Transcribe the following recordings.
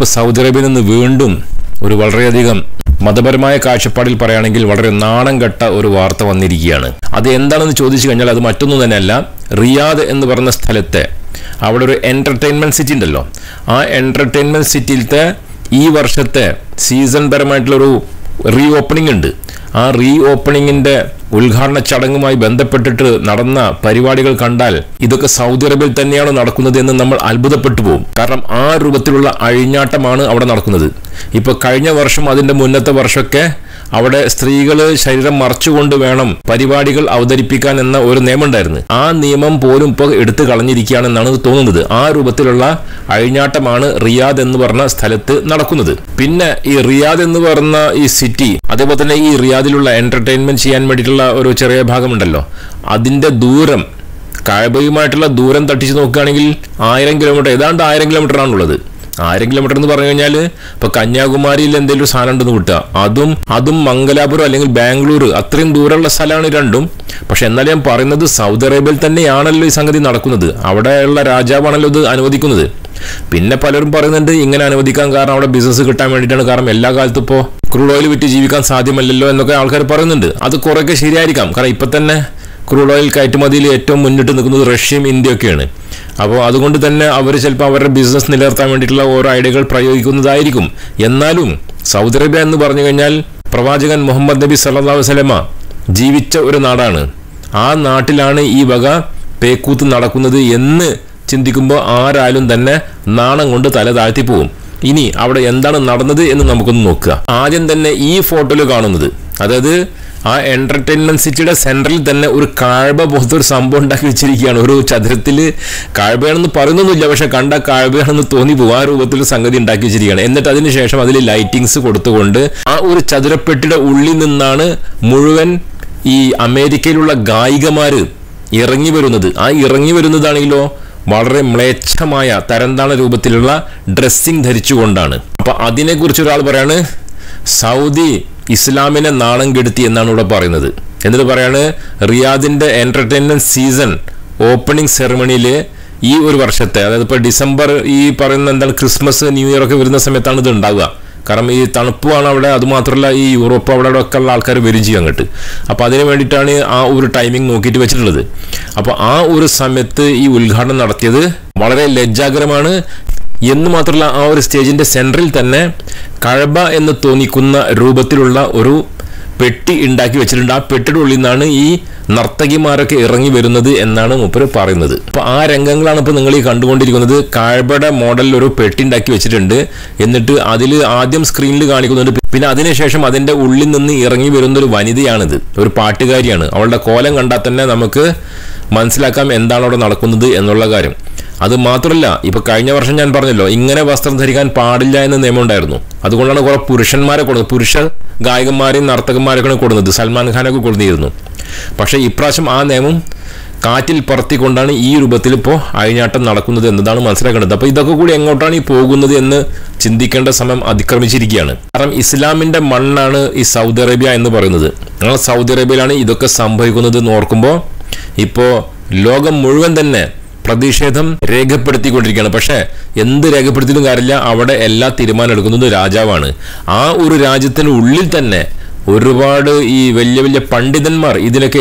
ഇപ്പോൾ സൗദി അറേബ്യയിൽ നിന്ന് വീണ്ടും ഒരു വളരെയധികം മതപരമായ കാഴ്ചപ്പാടിൽ പറയുകയാണെങ്കിൽ വളരെ നാണം കെട്ട ഒരു വാർത്ത വന്നിരിക്കുകയാണ്. അത് എന്താണെന്ന് ചോദിച്ചു കഴിഞ്ഞാൽ അത് മറ്റൊന്നും തന്നെയല്ല, റിയാദ് എന്ന് പറയുന്ന സ്ഥലത്തെ അവിടെ ഒരു എൻ്റർടൈൻമെൻറ്റ് സിറ്റി ഉണ്ടല്ലോ, ആ എൻ്റർടൈൻമെൻറ്റ് സിറ്റിയിലത്തെ ഈ വർഷത്തെ സീസൺ പരമായിട്ടുള്ളൊരു റീ ഓപ്പണിംഗ് ഉണ്ട്. ആ റീ ഓപ്പണിങ്ങിൻ്റെ ഉദ്ഘാടന ചടങ്ങുമായി ബന്ധപ്പെട്ടിട്ട് നടന്ന പരിപാടികൾ കണ്ടാൽ ഇതൊക്കെ സൗദി അറേബ്യയിൽ തന്നെയാണ് നടക്കുന്നത് എന്ന് നമ്മൾ അത്ഭുതപ്പെട്ടു പോകും. കാരണം ആ രൂപത്തിലുള്ള അഴിഞ്ഞാട്ടമാണ് അവിടെ നടക്കുന്നത്. ഇപ്പോൾ കഴിഞ്ഞ വർഷം അതിൻ്റെ മുന്നത്തെ വർഷമൊക്കെ അവിടെ സ്ത്രീകൾ ശരീരം മറച്ചുകൊണ്ട് വേണം പരിപാടികൾ അവതരിപ്പിക്കാൻ എന്ന ഒരു നിയമം ഉണ്ടായിരുന്നു. ആ നിയമം പോലും ഇപ്പോൾ എടുത്തു കളഞ്ഞിരിക്കുകയാണെന്നാണ് തോന്നുന്നത്. ആ രൂപത്തിലുള്ള അഴിഞ്ഞാട്ടമാണ് റിയാദ് എന്ന് പറഞ്ഞ സ്ഥലത്ത് നടക്കുന്നത്. പിന്നെ ഈ റിയാദ് എന്ന് പറഞ്ഞ ഈ സിറ്റി, അതേപോലെ തന്നെ ഈ റിയാദിലുള്ള എന്റർടൈൻമെന്റ് ചെയ്യാൻ വേണ്ടിയിട്ടുള്ള ഒരു ചെറിയ ഭാഗമുണ്ടല്ലോ, അതിന്റെ ദൂരം കഅബയുമായിട്ടുള്ള ദൂരം തട്ടിച്ച് നോക്കുകയാണെങ്കിൽ 1000 കിലോമീറ്റർ, ഏതാണ്ട് 1000 കിലോമീറ്റർ ആണുള്ളത്. 1000 കിലോമീറ്റർ എന്ന് പറഞ്ഞു കഴിഞ്ഞാൽ ഇപ്പോൾ കന്യാകുമാരിയിൽ എന്തെങ്കിലും സാധനം ഉണ്ടെന്ന് കിട്ടുക, അതും മംഗലാപുരം അല്ലെങ്കിൽ ബാംഗ്ലൂർ, അത്രയും ദൂരമുള്ള സ്ഥലമാണ് രണ്ടും. പക്ഷെ എന്നാലും ഞാൻ പറയുന്നത് സൗദി അറേബ്യയിൽ തന്നെയാണല്ലോ ഈ സംഗതി നടക്കുന്നത്. അവിടെയുള്ള രാജാവാണല്ലോ ഇത് അനുവദിക്കുന്നത്. പിന്നെ പലരും പറയുന്നുണ്ട് ഇങ്ങനെ അനുവദിക്കാൻ കാരണം അവിടെ ബിസിനസ് കിട്ടാൻ വേണ്ടിയിട്ടാണ്, കാരണം എല്ലാ കാലത്തും ഇപ്പോൾ ക്രൂഡ് ഓയിൽ വിറ്റ് ജീവിക്കാൻ സാധ്യമല്ലല്ലോ എന്നൊക്കെ ആൾക്കാർ പറയുന്നുണ്ട്. അത് കുറേയൊക്കെ ശരിയായിരിക്കാം. കാരണം ഇപ്പം തന്നെ ക്രൂഡ് ഓയിൽ കയറ്റുമതിയിൽ ഏറ്റവും മുന്നിട്ട് നിൽക്കുന്നത് റഷ്യയും ഇന്ത്യയൊക്കെയാണ്. അപ്പോൾ അതുകൊണ്ട് തന്നെ അവർ ചിലപ്പോൾ അവരുടെ ബിസിനസ് നിലനിർത്താൻ വേണ്ടിയിട്ടുള്ള ഓരോ ഐഡിയകൾ പ്രയോഗിക്കുന്നതായിരിക്കും. എന്നാലും സൗദി അറേബ്യ എന്ന് പറഞ്ഞു കഴിഞ്ഞാൽ പ്രവാചകൻ മുഹമ്മദ് നബി സല്ലല്ലാഹു അലൈഹി വസല്ലമ ജീവിച്ച ഒരു നാടാണ്. ആ നാട്ടിലാണ് ഈ വക പേക്കൂത്ത് നടക്കുന്നത് എന്ന് ചിന്തിക്കുമ്പോൾ ആരാലും തന്നെ നാണം കൊണ്ട് തല താഴ്ത്തി പോകും. ഇനി അവിടെ എന്താണ് നടന്നത് എന്ന് നമുക്കൊന്ന് നോക്കുക. ആദ്യം തന്നെ ഈ ഫോട്ടോയിൽ കാണുന്നത്, അതായത് ആ എന്റർടൈൻമെന്റ് സിറ്റിയുടെ സെന്ററിൽ തന്നെ ഒരു കാഴ്ബ പോലത്തെ ഒരു സംഭവം ഉണ്ടാക്കി വെച്ചിരിക്കുകയാണ്. ഒരു ചതുരത്തിൽ കാഴ്ബയാണെന്ന് പറയുന്നൊന്നുമില്ല, പക്ഷെ കണ്ട കാഴ്ബയാണെന്ന് തോന്നിപ്പോകും. ആ രൂപത്തിൽ സംഗതി ഉണ്ടാക്കി വെച്ചിരിക്കുകയാണ്. എന്നിട്ട് അതിനുശേഷം അതിൽ ലൈറ്റിങ്സ് കൊടുത്തുകൊണ്ട് ആ ഒരു ചതുരപ്പെട്ടിയുടെ ഉള്ളിൽ നിന്നാണ് മുഴുവൻ ഈ അമേരിക്കയിലുള്ള ഗായികമാര് ഇറങ്ങി വരുന്നത്. ആ ഇറങ്ങി വരുന്നതാണെങ്കിലോ വളരെ മ്ലേച്ഛമായ തരംതാണ രൂപത്തിലുള്ള ഡ്രസ്സിങ് ധരിച്ചുകൊണ്ടാണ്. അപ്പൊ അതിനെക്കുറിച്ച് ഒരാൾ പറയാണ് സൗദി ഇസ്ലാമിനെ നാണം കെടുത്തി എന്നാണ് ഇവിടെ പറയുന്നത്. എന്നിട്ട് പറയാണ് റിയാദിന്റെ എന്റർടൈൻമെന്റ് സീസൺ ഓപ്പണിംഗ് സെറമണിയിൽ ഈ ഒരു വർഷത്തെ, അതായത് ഇപ്പോൾ ഡിസംബർ ഈ പറയുന്ന എന്താണ് ക്രിസ്മസ് ന്യൂ ഇയർ ഒക്കെ വരുന്ന സമയത്താണ് ഇത് ഉണ്ടാവുക. കാരണം ഈ തണുപ്പുമാണ് അവിടെ, അതുമാത്രമല്ല ഈ യൂറോപ്പ് അവിടെ ഒക്കെ ഉള്ള ആൾക്കാർ വരും ചെയ്യും അങ്ങോട്ട്. അപ്പോൾ അതിന് വേണ്ടിയിട്ടാണ് ആ ഒരു ടൈമിംഗ് നോക്കിയിട്ട് വെച്ചിട്ടുള്ളത്. അപ്പോൾ ആ ഒരു സമയത്ത് ഈ ഉദ്ഘാടനം നടത്തിയത് വളരെ ലജ്ജാകരമാണ് എന്ന് മാത്രമല്ല, ആ ഒരു സ്റ്റേജിന്റെ സെൻട്രിൽ തന്നെ കഅബ എന്ന് തോന്നിക്കുന്ന രൂപത്തിലുള്ള ഒരു പെട്ടി ഉണ്ടാക്കി വെച്ചിട്ടുണ്ട്. ആ പെട്ടിയുടെ ഉള്ളിൽ നിന്നാണ് ഈ നർത്തകിമാരൊക്കെ ഇറങ്ങി വരുന്നത് എന്നാണ് മൂപ്പര് പറയുന്നത്. അപ്പോൾ ആ രംഗങ്ങളാണ് ഇപ്പോൾ നിങ്ങൾ ഈ കണ്ടുകൊണ്ടിരിക്കുന്നത്. കഅബയുടെ മോഡലിൽ ഒരു പെട്ടി ഉണ്ടാക്കി വെച്ചിട്ടുണ്ട്. എന്നിട്ട് അതിൽ ആദ്യം സ്ക്രീനിൽ കാണിക്കുന്നുണ്ട്. പിന്നെ അതിനുശേഷം അതിൻ്റെ ഉള്ളിൽ നിന്ന് ഇറങ്ങി വരുന്ന ഒരു വനിതയാണിത്, ഒരു പാട്ടുകാരിയാണ്. അവളുടെ കോലം കണ്ടാൽ തന്നെ നമുക്ക് മനസ്സിലാക്കാം എന്താണ് അവിടെ നടക്കുന്നത് എന്നുള്ള കാര്യം. അത് മാത്രമല്ല, ഇപ്പൊ കഴിഞ്ഞ വർഷം ഞാൻ പറഞ്ഞല്ലോ ഇങ്ങനെ വസ്ത്രം ധരിക്കാൻ പാടില്ല എന്ന നിയമം ഉണ്ടായിരുന്നു. അതുകൊണ്ടാണ് കുറെ പുരുഷന്മാരെ കൊടുക്കുന്നത്, പുരുഷ ഗായകന്മാരെയും നർത്തകന്മാരൊക്കെയാണ് കൊടുക്കുന്നത്. സൽമാൻ ഖാനൊക്കെ കൊടുത്തിരുന്നു. പക്ഷേ ഇപ്രാവശ്യം ആ നിയമം കാറ്റിൽ പറത്തിക്കൊണ്ടാണ് ഈ രൂപത്തിൽ ഇപ്പോൾ അഴിഞ്ഞാട്ടം നടക്കുന്നത് എന്നതാണ് മനസ്സിലാക്കേണ്ടത്. അപ്പോൾ ഇതൊക്കെ കൂടി എങ്ങോട്ടാണ് ഈ പോകുന്നത് എന്ന് ചിന്തിക്കേണ്ട സമയം അതിക്രമിച്ചിരിക്കുകയാണ്. കാരണം ഇസ്ലാമിന്റെ മണ്ണാണ് ഈ സൗദി അറേബ്യ എന്ന് പറയുന്നത്. ആ സൗദി അറേബ്യയിലാണ് ഇതൊക്കെ സംഭവിക്കുന്നത് എന്ന് ഓർക്കുമ്പോൾ ഇപ്പോൾ ലോകം മുഴുവൻ തന്നെ പ്രതിഷേധം രേഖപ്പെടുത്തിക്കൊണ്ടിരിക്കുകയാണ്. പക്ഷേ എന്ത് രേഖപ്പെടുത്തിയിട്ടും കാര്യമില്ല, അവിടെ എല്ലാ തീരുമാനം എടുക്കുന്നത് രാജാവാണ്. ആ ഒരു രാജ്യത്തിന് ഉള്ളിൽ തന്നെ ഒരുപാട് ഈ വലിയ വലിയ പണ്ഡിതന്മാർ ഇതിനൊക്കെ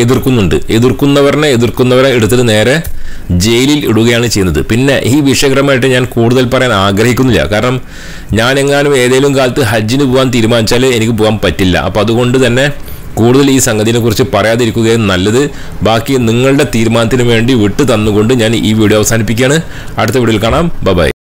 എതിർക്കുന്നവരെ എടുത്തിട്ട് നേരെ ജയിലിൽ ഇടുകയാണ് ചെയ്യുന്നത്. പിന്നെ ഈ വിഷയകരമായിട്ട് ഞാൻ കൂടുതൽ പറയാൻ ആഗ്രഹിക്കുന്നില്ല. കാരണം ഞാൻ എങ്ങാനും ഏതെങ്കിലും കാലത്ത് ഹജ്ജിന് പോകാൻ തീരുമാനിച്ചാൽ എനിക്ക് പോകാൻ പറ്റില്ല. അപ്പം അതുകൊണ്ട് തന്നെ കൂടുതൽ ഈ സംഗതിയെ കുറിച്ച് പറയാതിരിക്കുകയും നല്ലത്. ബാക്കി നിങ്ങളുടെ തീരുമാനത്തിന് വേണ്ടി വിട്ടു തന്നുകൊണ്ട് ഞാൻ ഈ വീഡിയോ അവസാനിപ്പിക്കുകയാണ്. അടുത്ത വീഡിയോയിൽ കാണാം. ബൈ.